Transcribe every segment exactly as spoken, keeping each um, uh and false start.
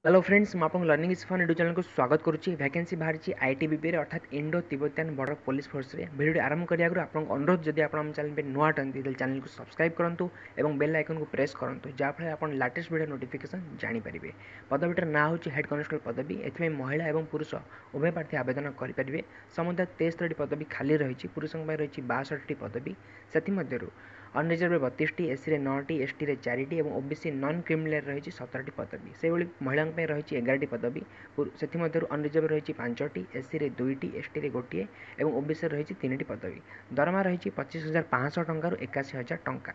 Hello friends मैं आपको learning is fun YouTube channel को स्वागत करुच्ची वैकेंसी बाहरी आईटीबीपी अर्थात Indo Tibetan border police force रे वीडियो आरंभ करने आगे आपको अनुरोध जदि आप चैनल पे नुआ अटंती चैनल को सब्सक्राइब करूँ और बेल आइकन को प्रेस करूँ जहाँफल आप लेटेस्ट वीडियो नोटिफिकेशन जानीपारे। पदवीटर ना हूँ हेड कन्स्टेबल पदवी ए महिला और पुरुष उभय प्रार्थी आवेदन करेंगे। समुदाय तेस्तरी पदवी खाली रही पुरुषों रही बासठी पदवी से अनरिजर्व बतीस टी एसी नौ टी एसटी चार और ओबीसी नॉन क्रिमिनल रही सतरटी पदवी से महिला रही एगारटी पदवी से अनरिजर्व रही पांच टी एसी दुईटी एसटी गोटे और ओबीसी रही तीन पदवी। दरमा रही पचिश हजार पाँच टकर एकाशी हजार टंका।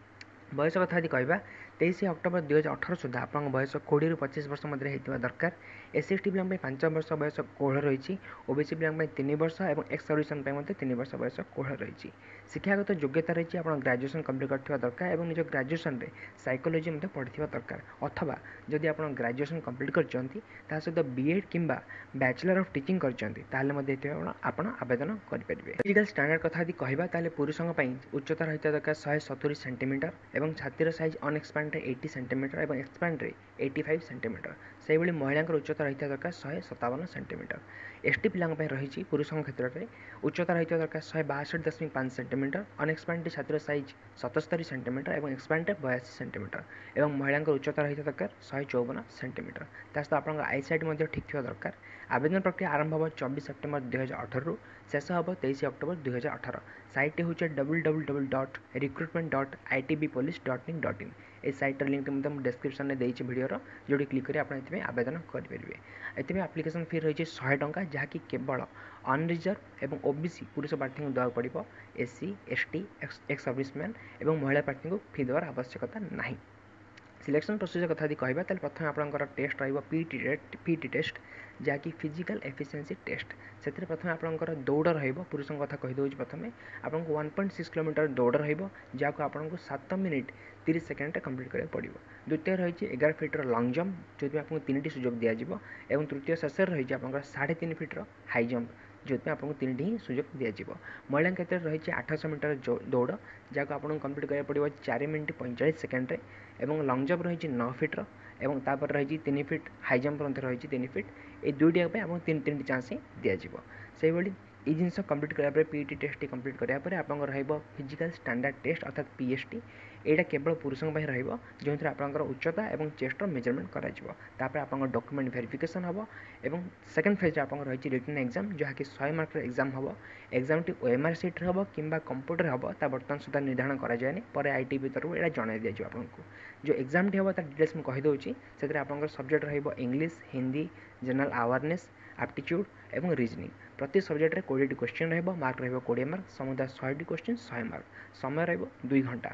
बयस कथा यदि कहवा तेईस अक्टोबर दुई हजार अठर सुधा आप बयस कोड़े पचिश वर्ष मध्य होता दरकार। एस टी पिला पांच वर्ष बयस कोहल रही ओबीसी पिला तीन वर्ष और एक्स सर्विसन तीन वर्ष बयस कोहल रही। शिक्षागत योग्यता रही आप ग्रेजुएशन कम्प्लीट करथिबा दरकार और निज ग्रेजुएशन रे साइकोलॉजी मते पढ़िथिबा दरकार अथवा जदि आप ग्रेजुएशन कम्प्लीट करछंती ता सहित बीएड किंबा बैचलर ऑफ टीचिंग करछंती ताले मध्ये आप आवेदन करेंगे। फिजिकल स्टैंडर्ड कथा यदि कहवा ताले पुरुषों उच्चता रही दरकार शहे सतुरी सेंटीमीटर और छातीर साइज अनएक्सपांड एटी सेंटीमीटर और एक्सपांड एटी फाइव सेंटीमीटर से महिला उच्चता रही दरकार शहे सतावन सेंटीमीटर। एसटी पिला रही पुरुषों क्षेत्र में उच्चता रही दरकार शहे बासठ दशमिक पाँच सेंटीमीटर अनएक्सपांड छात्र साइज सतस्तरी सेंटीमीटर और एक्सपांड बयासी सेंटीमीटर और महिला उच्चता रही दरकार शहे चौवन सेंटीमीटर। सहित आप आईसाइट ठीक थी दरकार। आवेदन प्रक्रिया आरंभ हो चौबीस सेप्टेम्बर दुई हजार अठर रु शेष हम तेईस अक्टोबर दुई हजार अठर। सैट हूँ double double double dot recruitment dot I T B police dot in dot in ये सैट्र लिंक मुझे डिस्क्रिप्शन में देती वीडियो जो क्लिक कर आप आवेदन करेंगे। ये आप्लिकेसन फी रही है शहे टंका जहाँकि केवल अनरिजर्व और ओबीसी पुरुष प्रार्थी को देवाक पड़ो। एससी एसटी एक्स सर्विसमैन और महिला प्रार्थी को फी देवार आवश्यकता नहीं। सिलेक्शन प्रोसीजर कथा यदि कहवा ताले प्रथम आपंकर टेस्ट रही पीटी पीटी टेस्ट जहाँकि फिजिकल एफिशिएंसी टेस्ट से प्रथम आपंकर दौड़ रही पुरुषों कथा कहीदे प्रथम आपको वन पॉइंट सिक्स किलोमीटर दौड़ रही जहाँ आपको सात मिनिट तीस सेकेंड कम्प्लीट करा पड़ो। द्वितीय रही एगार फिट्र लंग जंप जो आपको तीन टी सुजोग दिज्व और तृतीय शेष रही आप साढ़े तीन फिट्र हाई जंप जो आपको तीन ही सुजोग दिज्व। महिला क्षेत्र में रही आठश मीटर दौड़ जहाँ आपको कम्प्लीट करा पड़ो चार मिनिट पैंतालीस सेकेंड और लंग जंप रही नौ फिट्र और तापर रही तीन फिट हाई जंप रही तीन फिट ये दुईटा आपको तीन तीन चांस दिज्व। से ये जिनस कम्प्लीट कराया पीटी टेस्ट कम्प्लीट कराया आप फिजिकल स्टैंडर्ड टेस्ट अर्थात पीएसटी यहाँ केवल पुरुषों जो आपंकर उच्चता और चेस्ट मेजरमेंट कर आप डॉक्यूमेंट वेरिफिकेशन हम और सेकेंड फेज आप रही रिटन एग्जाम जहाँकि सौ मार्क एग्जाम हम एग्जाम टी ओएमआर सीट हम कि कंप्यूटर हम बर्तमान सुधा निर्धारण कराए पर आईटीबी तरफ यहाँ जन दिज्व। आपको जो एग्जाम टी हम डिटेल्स मुझे कहीदे से आप subject English Hindi general awareness aptitude और रीजनिंग प्रति सब्जेक्ट में कोड़े क्वेश्चन रहा मार्क रही मार्क समुदाय शहे क्वेश्चन शहे मार्क समय रही दुई घंटा।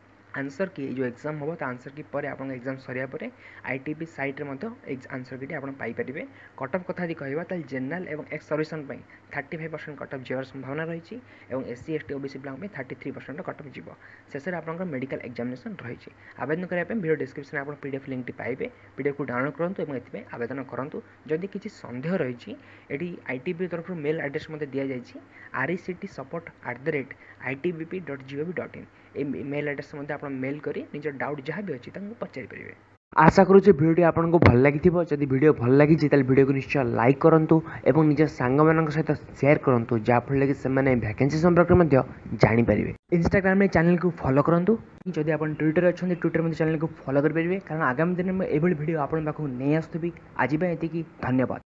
आंसर की जो एग्जाम हम तो आंसर की पर आप एग्जाम सरिया आईटीबी साइट में आंसर की आप पाइपर। कटअफ कथा यदि कहवा तो जनरल और ex servicemen thirty five percent cutoff जीवार संभावना रही और एससी एसटी ओबीसी पिला थर्टी थ्री परसेंट कटअफ जीव। शेष में आप मेडिकल एग्जामिनेशन रही आवेदन करने वीडियो डिस्क्रिप्शन आप पीडीएफ लिंक पाइबे पीडीएफ को डाउनलोड करूँ और आवेदन करूँ। जदि किसी सन्देह रही ये आईटीबी तरफ मेल एड्रेस मत दि जाए R E C T support at the rate I T B P dot gov dot in ये मेल एड्रेस मत आप मेल कर निज डाउट जहाँ भी अच्छी पचारि पारे। आशा करूँ भिडियो आपको भल लगी जदि भिडियो भल लगी भिडियो को निश्चय लाइक करूँ और निज सांग मान सहित शेयर करूँ जहाँफल कि से वैकेंसी संपर्क में जानीपारे। इंस्टाग्राम में चैनल को फॉलो करूँ जदि आप ट्विटर अच्छा ट्विटर में चैनल को फॉलो करेंगे कारण आगामी दिन में यह भिडियो आपको नहीं आसुवी। आज ये धन्यवाद।